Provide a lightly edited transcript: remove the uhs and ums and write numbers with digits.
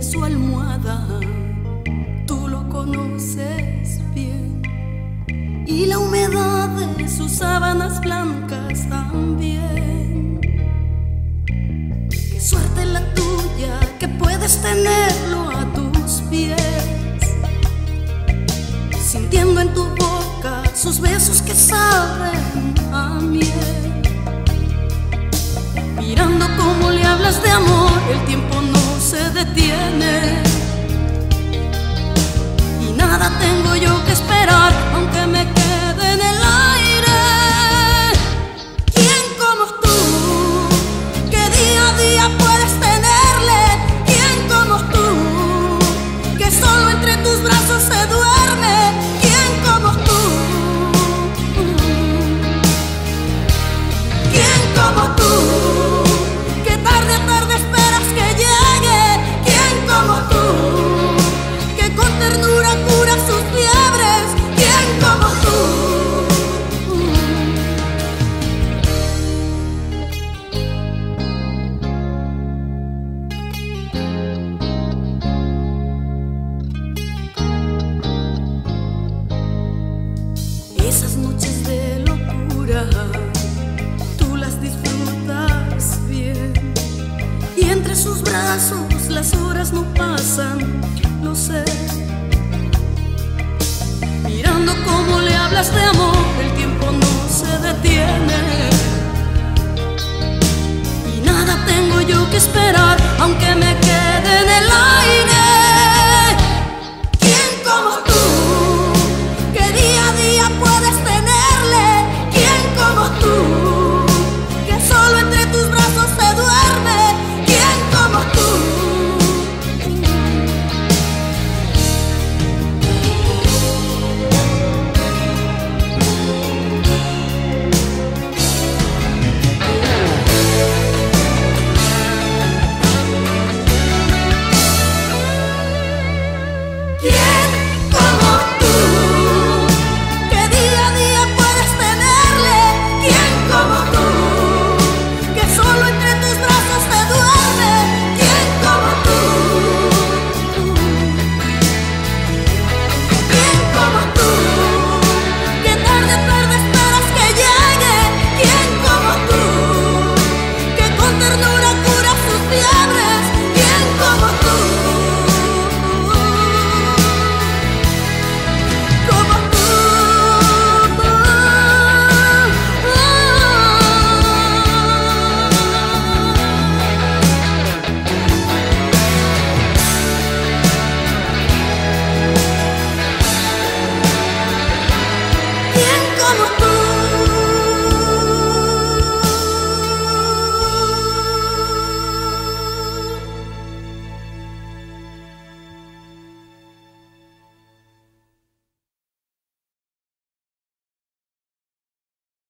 su almohada, tú lo conoces bien, y la humedad de sus sábanas blancas también. Qué suerte la tuya que puedes tenerlo a tus pies, sintiendo en tu boca sus besos que saben a miel, mirando cómo le hablas de amor, el tiempo no se detiene. Y nada tengo yo que esperar, aunque me quede en el aire. ¿Quién como tú, que día a día puedes tenerle? ¿Quién como tú, que solo entre tus brazos se duerme? ¿Quién como tú? ¿Quién como tú, que tarde a tarde esperas que llegue? ¿Quién como tú, que con ternura cura sus fiebres? ¿Quién como tú? Esas noches de locura tú las disfrutas bien, y entre sus brazos las horas no pasan, lo sé. Mirando cómo le hablas de amor, el tiempo no se detiene. Y nada tengo yo que esperar, aunque me quede en el aire.